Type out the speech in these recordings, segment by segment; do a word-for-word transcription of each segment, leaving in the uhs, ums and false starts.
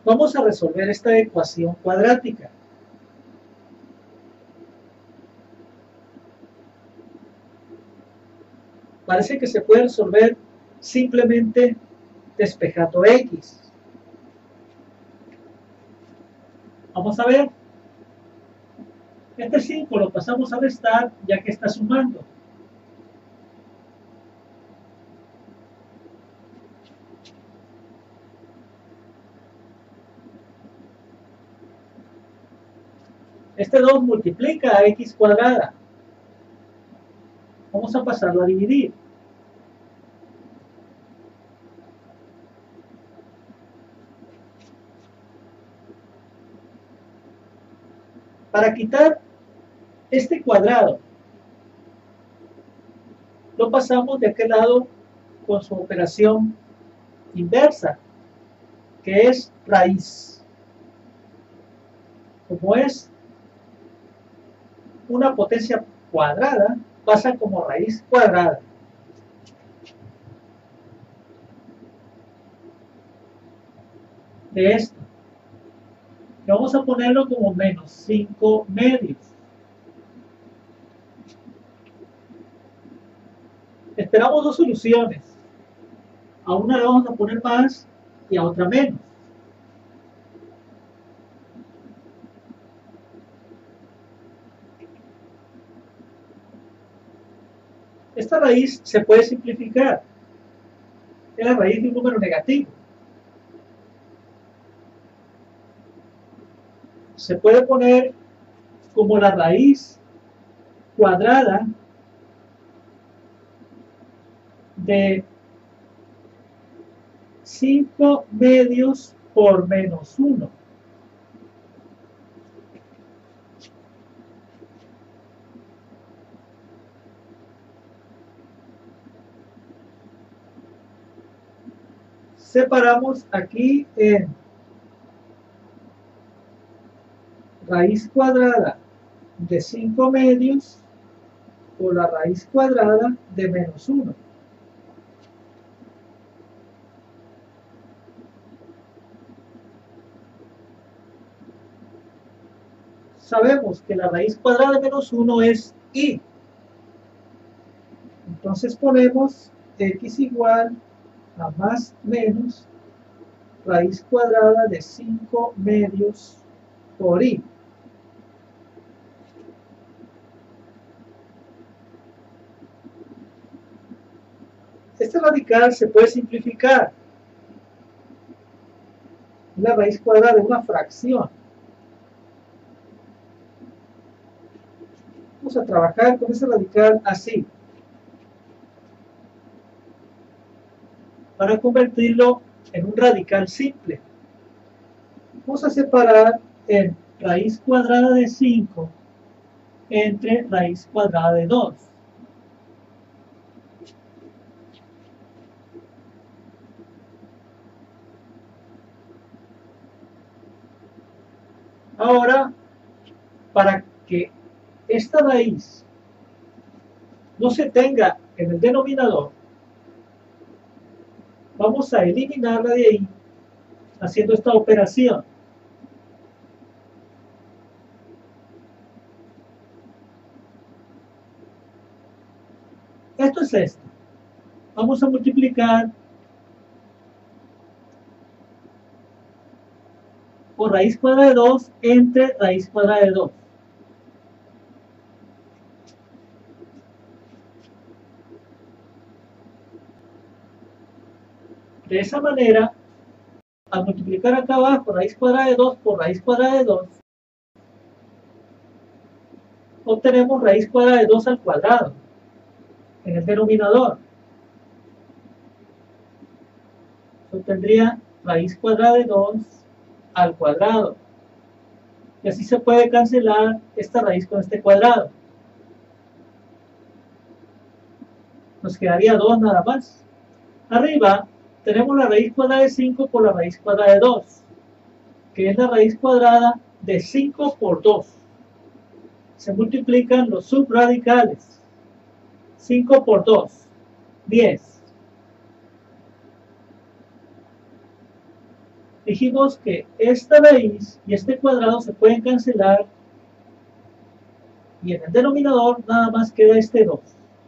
Vamos a resolver esta ecuación cuadrática. Parece que se puede resolver simplemente despejando X. Vamos a ver. Este cinco lo pasamos a restar ya que está sumando. Este dos multiplica a X cuadrada. Vamos a pasarlo a dividir. Para quitar este cuadrado, lo pasamos de aquel lado con su operación inversa, que es raíz. Como es una potencia cuadrada, pasa como raíz cuadrada. De esto. Y vamos a ponerlo como menos cinco medios. Esperamos dos soluciones. A una le vamos a poner más y a otra menos. Esta raíz se puede simplificar. Es la raíz de un número negativo. Se puede poner como la raíz cuadrada de cinco medios por menos uno. Separamos aquí en raíz cuadrada de cinco medios por la raíz cuadrada de menos uno. Sabemos que la raíz cuadrada de menos uno es y. Entonces ponemos x igual a más menos raíz cuadrada de cinco medios por y. Este radical se puede simplificar. Es la raíz cuadrada de una fracción. Vamos a trabajar con ese radical así. Para convertirlo en un radical simple. Vamos a separar en raíz cuadrada de cinco entre raíz cuadrada de dos. Ahora, para que esta raíz no se tenga en el denominador, vamos a eliminarla de ahí haciendo esta operación. Esto es esto. Vamos a multiplicar por raíz cuadrada de dos entre raíz cuadrada de dos. De esa manera, al multiplicar acá abajo raíz cuadrada de dos por raíz cuadrada de dos, obtenemos raíz cuadrada de dos al cuadrado en el denominador. Se obtendría raíz cuadrada de dos al cuadrado. Y así se puede cancelar esta raíz con este cuadrado. Nos quedaría dos nada más. Arriba tenemos la raíz cuadrada de cinco por la raíz cuadrada de dos, que es la raíz cuadrada de cinco por dos. Se multiplican los subradicales. cinco por dos, diez. dijimos que esta raíz y este cuadrado se pueden cancelar y en el denominador nada más queda este dos.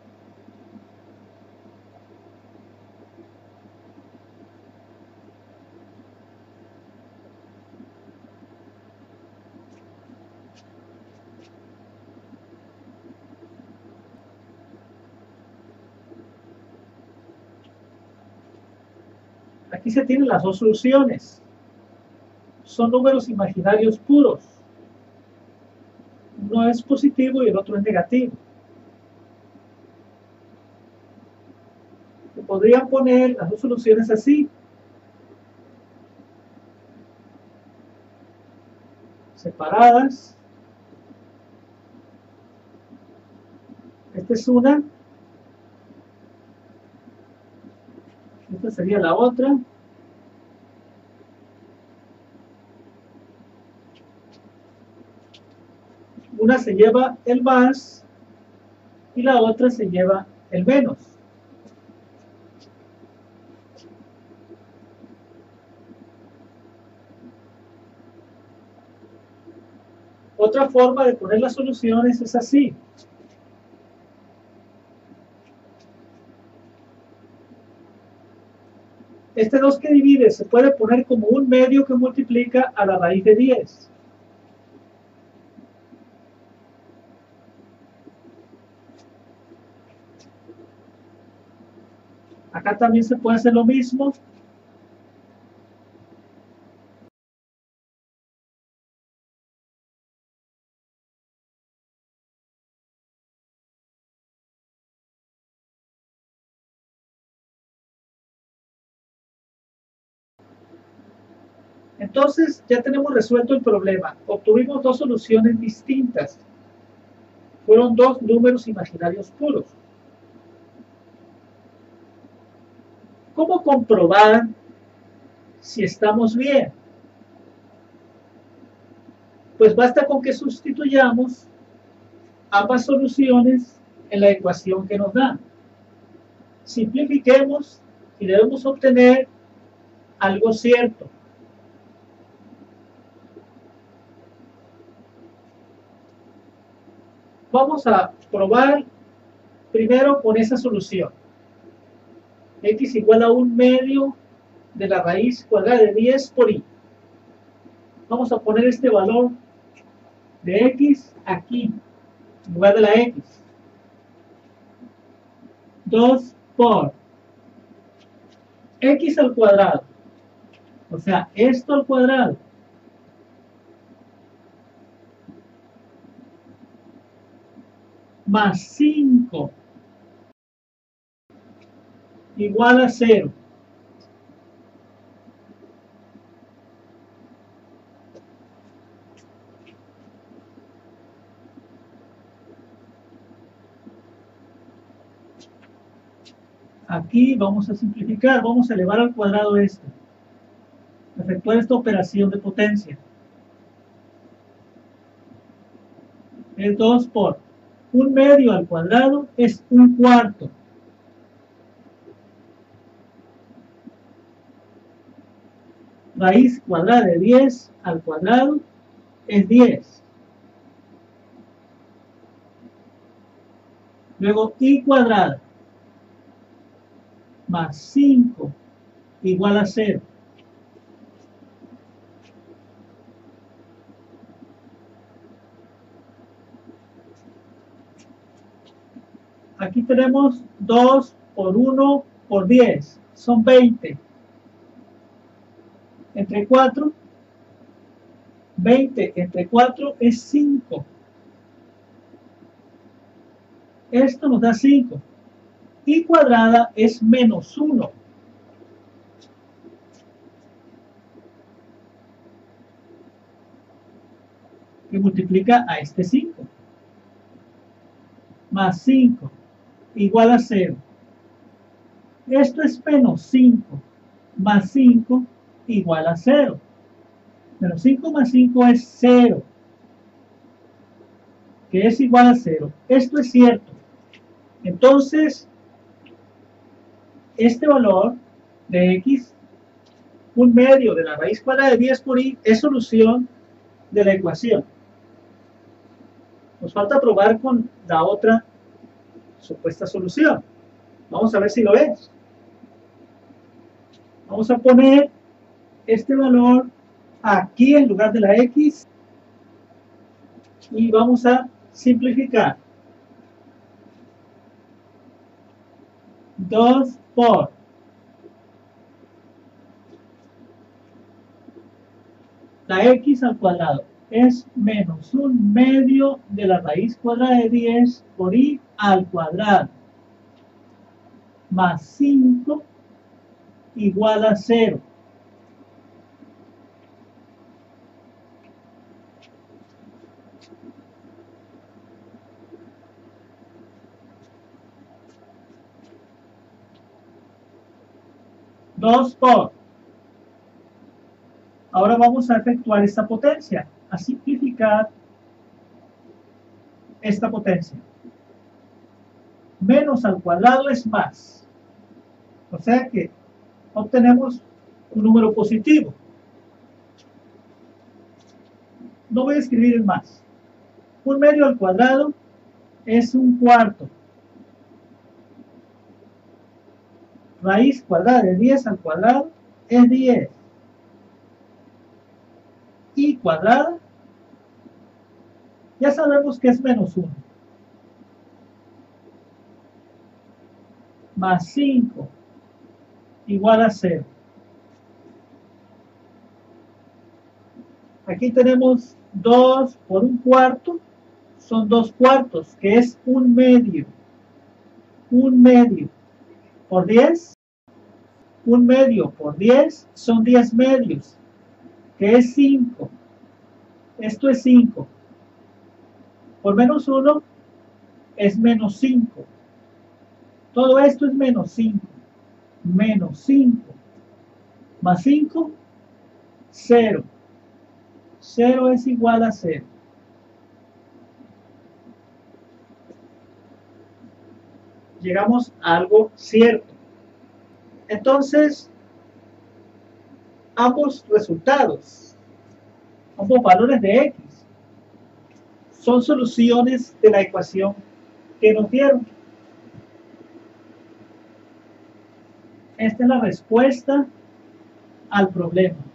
Aquí se tienen las dos soluciones. Son números imaginarios puros. Uno es positivo y el otro es negativo. Se podrían poner las dos soluciones así. Separadas. Esta es una. Esta sería la otra. Una se lleva el más y la otra se lleva el menos. Otra forma de poner las soluciones es así. Este dos que divide se puede poner como un medio que multiplica a la raíz de diez. Acá también se puede hacer lo mismo. Entonces ya tenemos resuelto el problema. Obtuvimos dos soluciones distintas. Fueron dos números imaginarios puros. ¿Cómo comprobar si estamos bien? Pues basta con que sustituyamos ambas soluciones en la ecuación que nos dan. Simplifiquemos y debemos obtener algo cierto. Vamos a probar primero con esa solución. X igual a un medio de la raíz cuadrada de diez por y. Vamos a poner este valor de x aquí, en lugar de la x. dos por x al cuadrado. O sea, esto al cuadrado. Más cinco igual a cero. Aquí vamos a simplificar, vamos a elevar al cuadrado esto. Efectuar esta operación de potencia. Es dos por un medio al cuadrado es un cuarto. Raíz cuadrada de diez al cuadrado es diez. Luego y cuadrada más cinco igual a cero. Aquí tenemos dos por uno por diez. Son veinte. Entre cuatro. veinte entre cuatro es cinco. Esto nos da cinco. Y cuadrada es menos uno. Que multiplica a este cinco. Más cinco igual a cero. Esto es menos cinco más cinco igual a cero. Menos cinco más cinco es cero. Que es igual a cero. Esto es cierto. Entonces, este valor de x un medio de la raíz cuadrada de diez por i es solución de la ecuación. Nos falta probar con la otra supuesta solución. Vamos a ver si lo es. Vamos a poner este valor aquí en lugar de la x y vamos a simplificar. dos por la x al cuadrado es menos un medio de la raíz cuadrada de diez por i al cuadrado más cinco igual a cero. dos por. Ahora vamos a efectuar esta potencia, a simplificar esta potencia. Menos al cuadrado es más. O sea que obtenemos un número positivo. No voy a escribir el más. Un medio al cuadrado es un cuarto. Raíz cuadrada de diez al cuadrado es diez. I cuadrada, ya sabemos que es menos uno. Más cinco igual a cero. Aquí tenemos dos por un cuarto, son dos cuartos, que es un medio. Un medio por diez. Un medio por diez son diez medios, que es cinco. Esto es cinco. Por menos uno es menos cinco. Todo esto es menos cinco. Menos cinco. Más cinco, cero. cero es igual a cero. Llegamos a algo cierto. Entonces, ambos resultados, ambos valores de x, son soluciones de la ecuación que nos dieron. Esta es la respuesta al problema.